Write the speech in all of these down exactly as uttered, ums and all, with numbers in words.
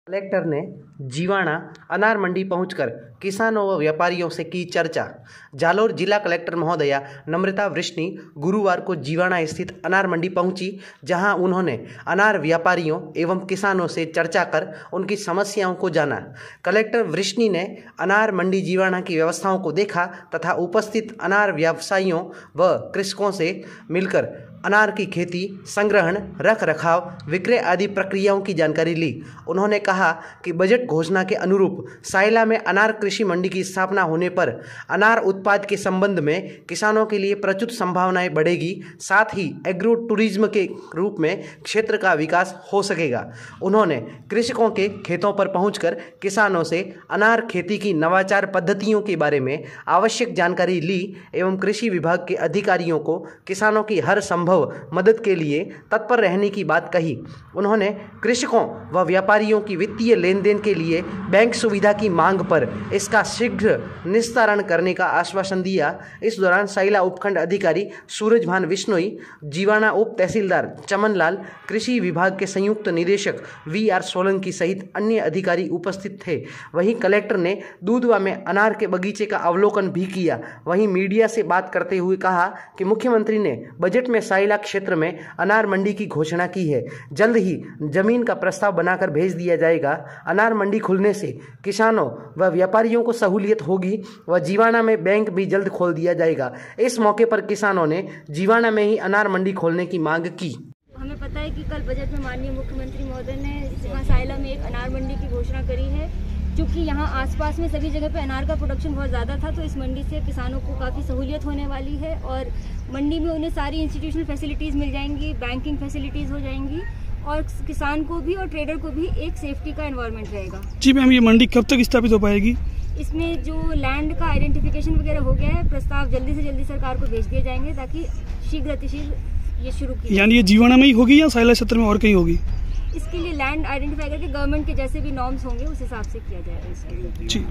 Collector ने जीवाणा अनार मंडी पहुंचकर किसानों व व्यापारियों से की चर्चा। जालोर जिला कलेक्टर महोदया नम्रता वृष्णि गुरुवार को जीवाणा स्थित अनार मंडी पहुंची, जहां उन्होंने अनार व्यापारियों एवं किसानों से चर्चा कर उनकी समस्याओं को जाना। कलेक्टर वृष्णि ने अनार मंडी जीवाणा की व्यवस्थाओं को देखा तथा उपस्थित अनार व्यवसायियों व कृषकों से मिलकर अनार की खेती, संग्रहण, रख रखाव, विक्रय आदि प्रक्रियाओं की जानकारी ली। उन्होंने कहा कि बजट घोषणा के अनुरूप सायला में अनार कृषि मंडी की स्थापना होने पर अनार उत्पाद के संबंध में किसानों के लिए प्रचुर संभावनाएं बढ़ेगी, साथ ही एग्रो टूरिज्म के रूप में क्षेत्र का विकास हो सकेगा। उन्होंने कृषकों के खेतों पर पहुंचकर किसानों से अनार खेती की नवाचार पद्धतियों के बारे में आवश्यक जानकारी ली एवं कृषि विभाग के अधिकारियों को किसानों की हर संभव मदद के लिए तत्पर रहने की बात कही। उन्होंने कृषकों व व्यापारियों की वित्तीय लेन देन के लिए बैंक सुविधा की मांग पर इसका शीघ्र निस्तारण करने का आश्वासन दिया। इस दौरान सायला उपखंड अधिकारी सूरजभान विश्नोई, जीवाणा उप तहसीलदार चमन लाल, कृषि विभाग के संयुक्त निदेशक वी आर सोलंकी सहित अन्य अधिकारी उपस्थित थे। वहीं कलेक्टर ने दूधवा में अनार के बगीचे का अवलोकन भी किया। वहीं मीडिया से बात करते हुए कहा कि मुख्यमंत्री ने बजट में सायला क्षेत्र में अनार मंडी की घोषणा की है। जल्द ही जमीन का प्रस्ताव बनाकर भेज दिया जाएगा। अनार मंडी खुलने से किसानों व व्यापारियों को सहूलियत होगी व जीवाणा में बैंक भी जल्द खोल दिया जाएगा। इस मौके पर किसानों ने जीवाणा में ही अनार मंडी खोलने की मांग की। हमें पता है कि कल बजट में माननीय मुख्यमंत्री महोदय ने यहाँ सायला में एक अनार मंडी की घोषणा करी है। क्योंकि यहाँ आसपास में सभी जगह पे अनार का प्रोडक्शन बहुत ज़्यादा था, तो इस मंडी से किसानों को काफ़ी सहूलियत होने वाली है और मंडी में उन्हें सारी इंस्टीट्यूशनल फैसिलिटीज़ मिल जाएंगी, बैंकिंग फैसिलिटीज़ हो जाएंगी और किसान को भी और ट्रेडर को भी एक सेफ्टी का एनवायरनमेंट रहेगा। जी मैम, ये मंडी कब तक स्थापित हो पाएगी? इसमें जो लैंड का आइडेंटिफिकेशन वगैरह हो गया है, प्रस्ताव जल्दी से जल्दी सरकार को भेज दिए जाएंगे ताकि शीघ्र अतिशीघ्र ये शुरू की। यानी ये जीवाणा में ही होगी या सायला क्षेत्र में और कहीं होगी? इसके लिए लैंड आइडेंटिफाई करके गवर्नमेंट के जैसे भी नॉर्म्स होंगे उस हिसाब से किया जाएगा इसके लिए। जी।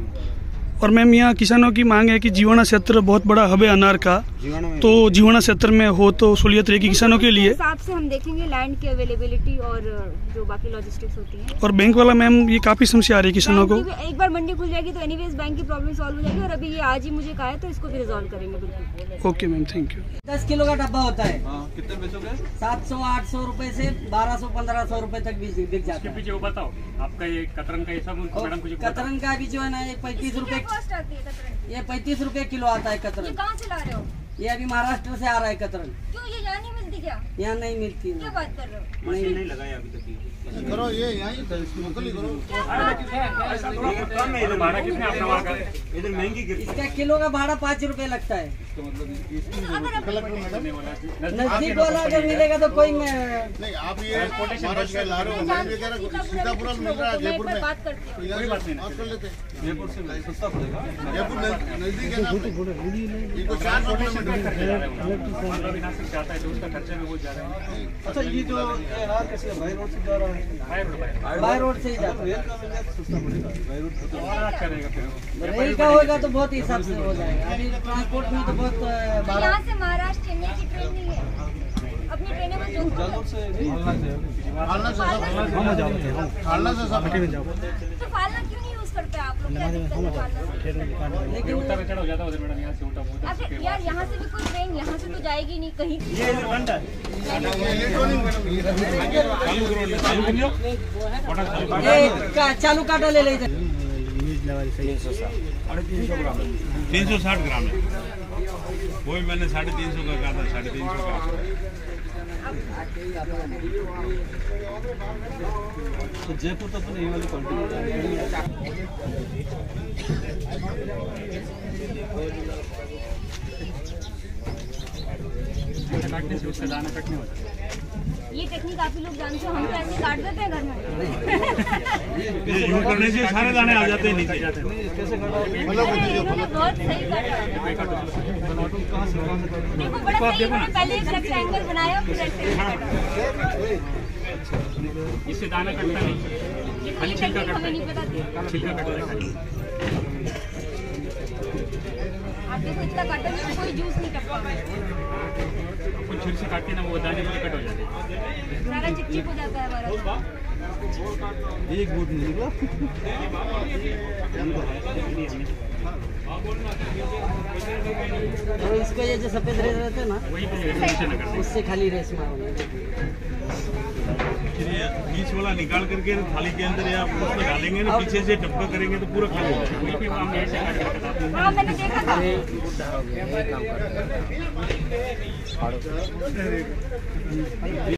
और मैम यहाँ किसानों की मांग है कि जीवाणा क्षेत्र बहुत बड़ा हब है अनार का, तो जीवाणा क्षेत्र में हो तो सहूलियत रहेगी किसानों के लिए। हिसाब से हम देखेंगे लैंड की अवेलेबिलिटी और जो बाकी लॉजिस्टिक्स होती है। और बैंक वाला मैम ये काफी समस्या आ रही है किसानों को। एक बार मंडी खुल जाएगी तो एनीवेज बैंक की प्रॉब्लम सॉल्व हो जाएगी और अभी ये आज ही मुझे कहा है तो इसको भी रिजॉल्व करेंगे बिल्कुल। Okay ma'am, thank you. दस किलो का डब्बा होता है। हाँ, कितने बेचोगे? सात सौ आठ सौ रूपए से बारह सौ पंद्रह सौ रूपए तक भी बिक जाता है। पीछे वो बताओ आपका ये कतरन का हिसाब मैडम कुछ कतरन का भी जो है ना, ये पैंतीस रूपए ये पैंतीस रूपए किलो आता है कतरन। ये कहाँ से ला रहे हो? ये अभी महाराष्ट्र से आ रहा है कतरन। क्यों ये यहाँ नहीं मिलती क्या? यहाँ नहीं मिलती। क्या बात कर रहे हो? नहीं नहीं लगाया अभी तक। करो ये यहीं मुकली करो। भाड़ा कितने आपका वहाँ का? इधर महंगी इसका किलो का भाड़ा पाँच रुपए लगता है। नजदीक वाला अगर मिलेगा तो कोई नहीं। आप ये महाराष्ट्र ला रहे हो, सीतापुर मिल रहा है, जयपुर में बात कर लेते। जयपुर से सस्ता पड़ेगा। जयपुर नजदीक है ना, ये कोई चार अच्छा, ये जो अनार कैसे बाई रोड से जा रहा है? बाई रोड से ही जाता है। रेल का होगा तो बहुत हिसाब से हो जाएगा। अभी ट्रांसपोर्ट में तो बहुत यहाँ से महाराष्ट्र चेन्नई की ट्रेन नहीं है। अपनी ट्रेनें में जो जालोर से फालना से फालना से सब तो फालना क्यों नहीं यूज करते आप लोग? क्या दिक्कत है फालना? लेकिन उतर चढ़ हो जाता है मैडम यहाँ से उल्टा उल्टा। अच्छा यार, यहाँ से भी कोई ट्रेन यहाँ से तो जाएगी नहीं कहीं। ये चालू काटा ले ले। तीन सौ साठ ग्राम है, वही मैंने साढ़े तीन सौ का कहा था, साढ़े तीन सौ का। तो जयपुर तक तो नहीं वाली क्वालिटी काटने से उसका दाना कटने होता है। ये टेक्निक आप ही लोग जानते हो, हम तो ऐसे काट देते हैं घर में। ये यूं करने से सारे दाने आ जाते हैं नीचे जाते हैं। कैसे काटा? इन्होंने बहुत सही काटा। कहाँ से कहाँ से देखो बड़ा सही, इन्होंने पहले एक रेक्टेंगल बनाया फिर ऐसे काटा। इससे दाना कटता नहीं, ये खाली छिलका कटता है। हमें नहीं पता छिलका कटता है। आप देखो इतना काटा नहीं, कोई जूस नहीं टपका। कुछ छिल से काटते ना वो दाने कट हो जाते हैं। सारा चिपचिप हो जाता है हमारा। एक बूथ नहीं निकला। और इसका ये जो सफेद रेस रहते हैं ना, उससे खाली रेस मारो। बीच वाला निकाल करके थाली के अंदर या उसमें डालेंगे ना, पीछे से टप्पा करेंगे तो पूरा खाली हो जाएगा। हाँ मैंने देखा था।